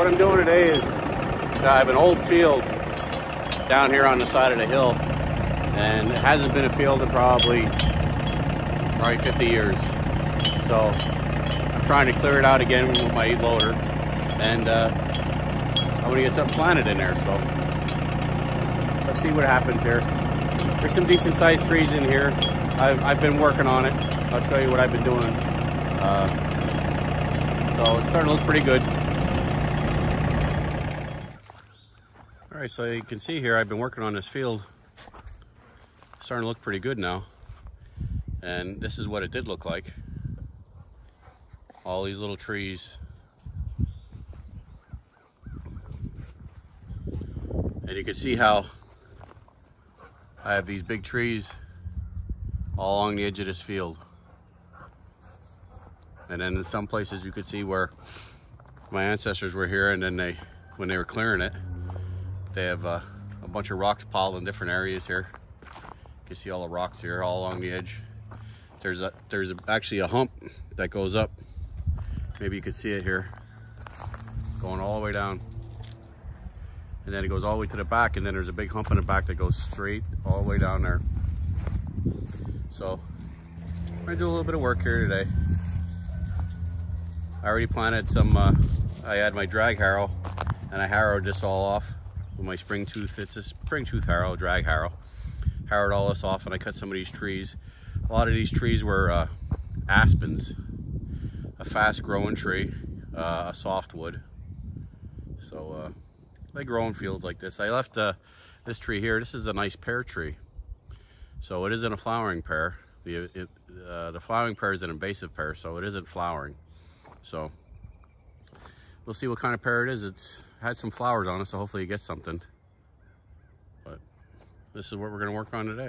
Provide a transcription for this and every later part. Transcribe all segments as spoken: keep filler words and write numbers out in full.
what I'm doing today is I have an old field down here on the side of the hill, and it hasn't been a field in probably probably fifty years. So I'm trying to clear it out again with my loader, and uh, I'm going to get something planted in there. So let's see what happens here. There's some decent sized trees in here. I've, I've been working on it. I'll show you what I've been doing. Uh, so it's starting to look pretty good. All right, so you can see here I've been working on this field. It's starting to look pretty good now. And this is what it did look like. All these little trees. And you can see how I have these big trees all along the edge of this field. And then in some places you could see where my ancestors were here, and then they, when they were clearing it, they have uh, a bunch of rocks piled in different areas here. You can see all the rocks here all along the edge. There's a there's a, actually a hump that goes up. Maybe you could see it here, going all the way down. And then it goes all the way to the back, and then there's a big hump in the back that goes straight all the way down there. So I'm gonna do a little bit of work here today. I already planted some, uh, I had my drag harrow, and I harrowed this all off with my spring tooth. It's a spring tooth harrow, drag harrow. Harrowed all this off, and I cut some of these trees. A lot of these trees were uh, aspens, a fast growing tree, uh, a softwood. So uh, they grow in fields like this. I left uh, this tree here. This is a nice pear tree. So it isn't a flowering pear. The, it, uh, the flowering pear is an invasive pear, so it isn't flowering. So we'll see what kind of pear it is. It's had some flowers on it, so hopefully you get something. But this is what we're going to work on today.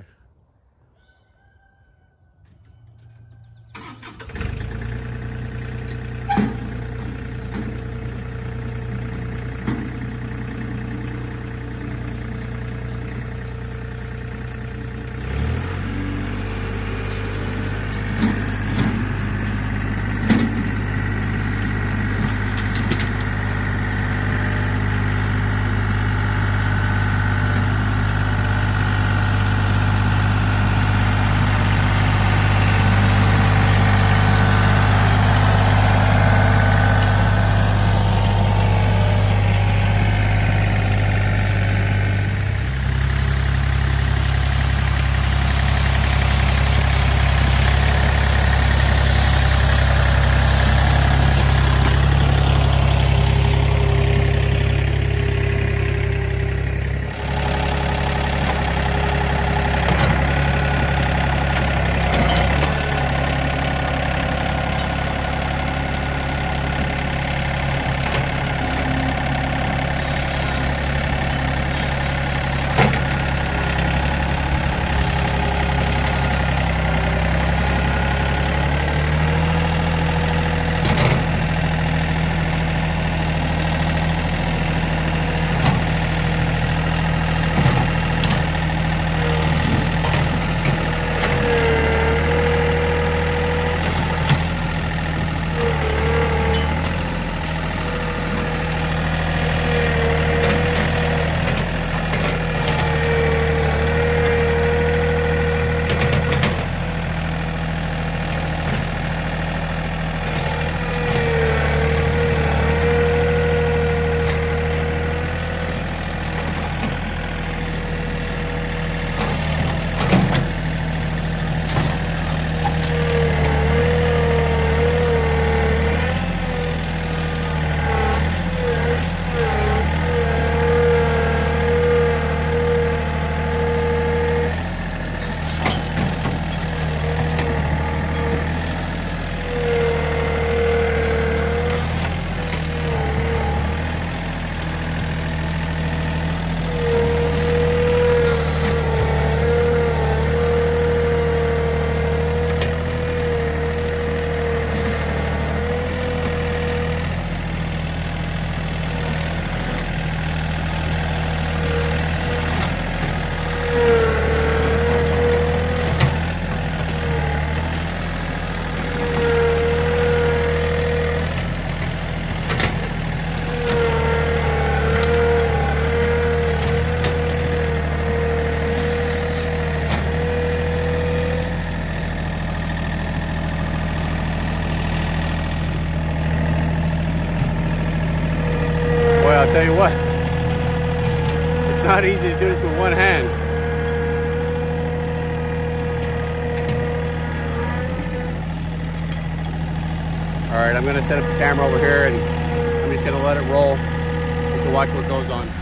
All right, I'm gonna set up the camera over here and I'm just gonna let it roll. You can watch what goes on.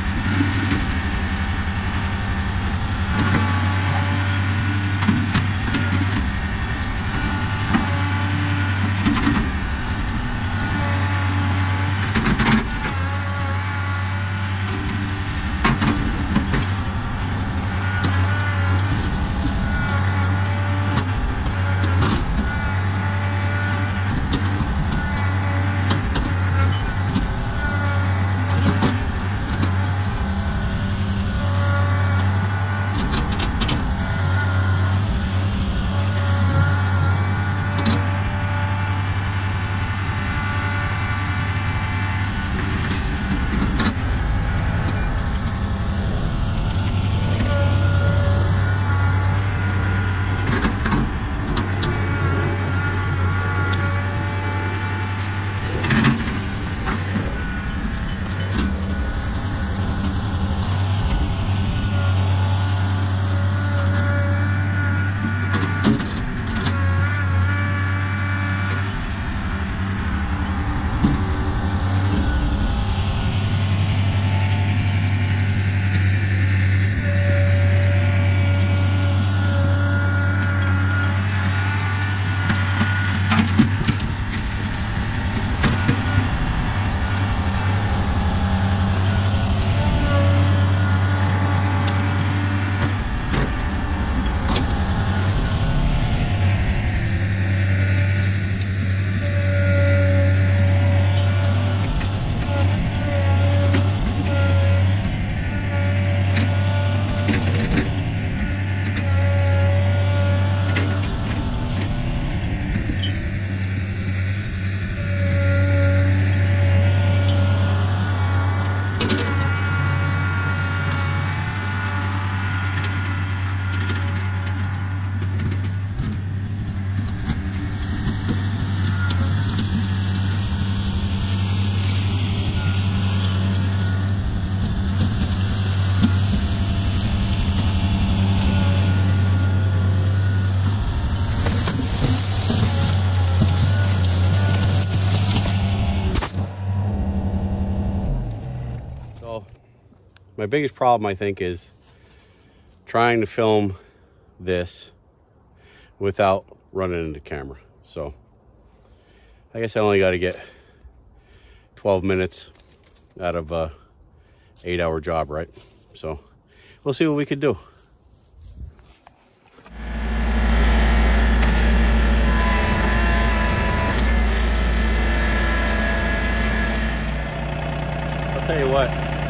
My biggest problem, I think, is trying to film this without running into camera. So I guess I only got to get twelve minutes out of a eight hour job, right? So we'll see what we could do. I'll tell you what,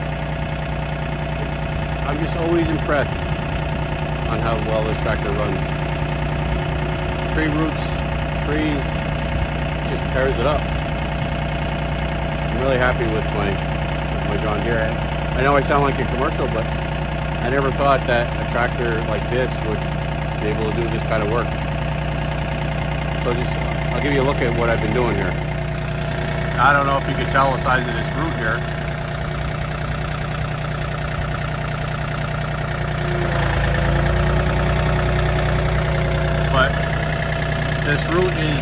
I'm just always impressed on how well this tractor runs. Tree roots, trees, just tears it up. I'm really happy with my, with my John Deere. I know I sound like a commercial, but I never thought that a tractor like this would be able to do this kind of work. So just, I'll give you a look at what I've been doing here. I don't know if you can tell the size of this root here. But this root is,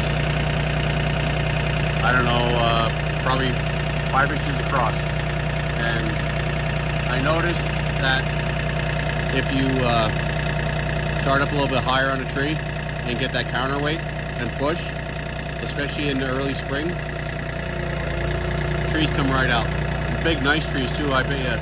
I don't know, uh, probably five inches across. And I noticed that if you uh, start up a little bit higher on a tree and get that counterweight and push, especially in the early spring, trees come right out. And big, nice trees too, I bet you.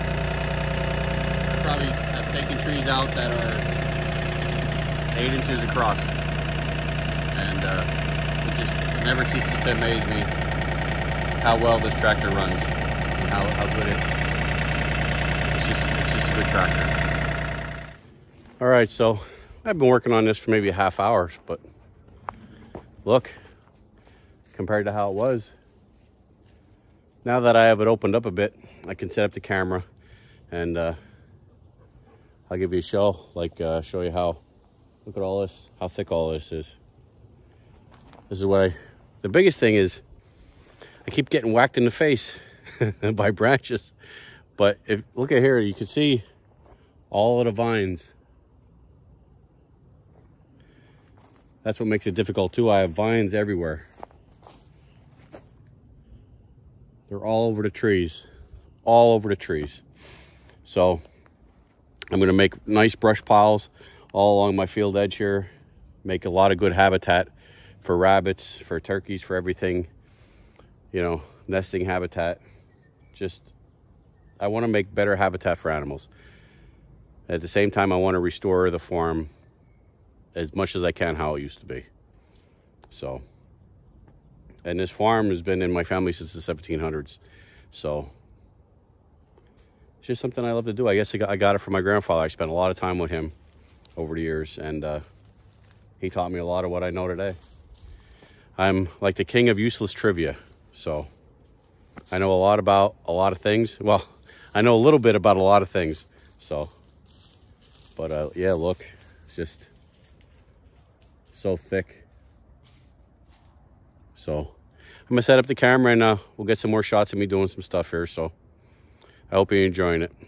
I probably have taken trees out that are eight inches across, and uh, it just it never ceases to amaze me how well this tractor runs and how, how good it it's just it's just a good tractor. All right, so I've been working on this for maybe a half hour, but look, compared to how it was, now that I have it opened up a bit, I can set up the camera and uh, I'll give you a show, like uh, show you how. Look at all this, how thick all this is. This is what I, the biggest thing is, I keep getting whacked in the face by branches. But if look at here, you can see all of the vines. That's what makes it difficult too. I have vines everywhere. They're all over the trees, all over the trees. So I'm gonna make nice brush piles all along my field edge here, make a lot of good habitat for rabbits, for turkeys, for everything, you know, nesting habitat. Just, I wanna make better habitat for animals. At the same time, I wanna restore the farm as much as I can how it used to be. So, and this farm has been in my family since the seventeen hundreds. So it's just something I love to do. I guess I got, I got it from my grandfather. I spent a lot of time with him over the years, and uh, he taught me a lot of what I know today. I'm like the king of useless trivia. So I know a lot about a lot of things. Well, I know a little bit about a lot of things. So, but uh, yeah, look, it's just so thick. So I'm gonna set up the camera, and uh, we'll get some more shots of me doing some stuff here. So I hope you're enjoying it.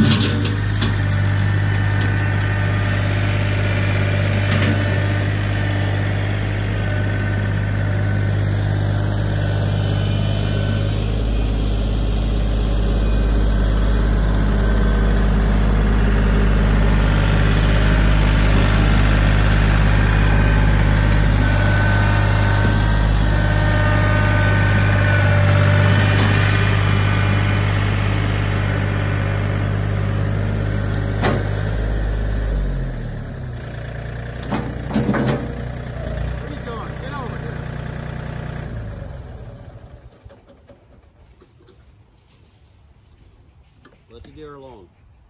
Let the deer alone.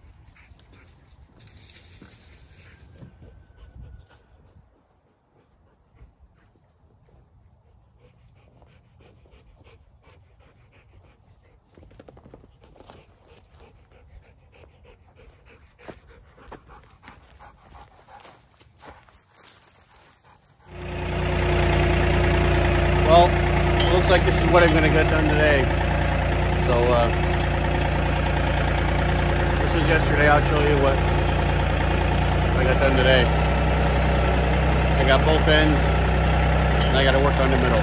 Well, it looks like this is what I'm going to get done today. So, uh, this was yesterday. I'll show you what I got done today. I got both ends, and I got to work on the middle.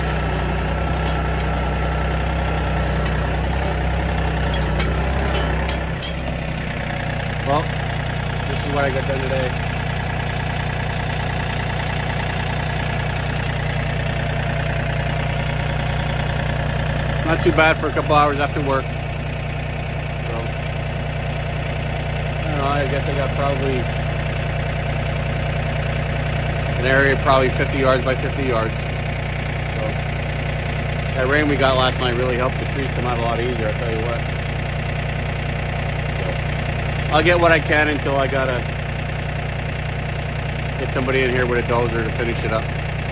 Well, this is what I got done today. Not too bad for a couple hours after work. So, I don't know, I guess I got probably an area probably fifty yards by fifty yards. So, that rain we got last night really helped the trees come out a lot easier, I'll tell you what. So, I'll get what I can until I gotta get somebody in here with a dozer to finish it up.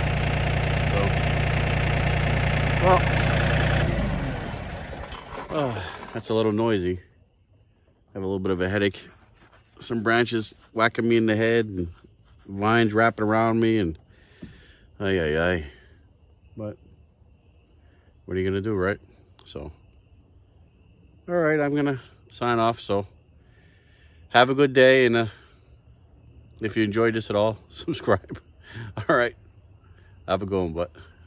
So, well, oh, that's a little noisy. I have a little bit of a headache. Some branches whacking me in the head and vines wrapping around me and ay ay ay. But what are you gonna do, right? So, all right, I'm gonna sign off. So, have a good day, and uh, if you enjoyed this at all, subscribe. All right, have a good one, but.